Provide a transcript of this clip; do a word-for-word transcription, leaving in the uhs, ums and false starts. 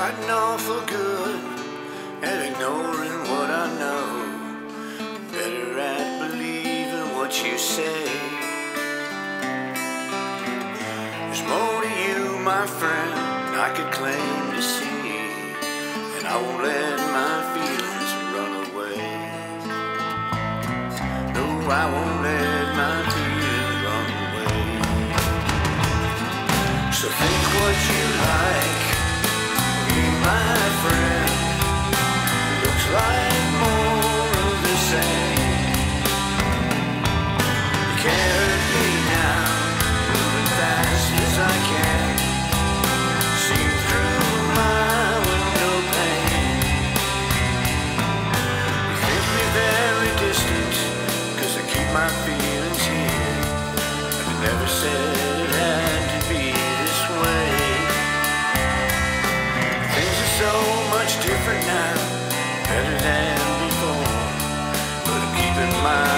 fighting awful good and ignoring what I know. Better at believing what you say. There's more to you, my friend, than I could claim to see, and I won't let my feelings run away. No, I won't let my feelings run away. So think what you like, be my friend. Looks like more of the same. You can't hurt me now, moving fast as I can. See through my window pane. You think me very distant, cause I keep my feelings here. But I never said it had to be this way. Things are so much different now, better than before, but I'm keeping my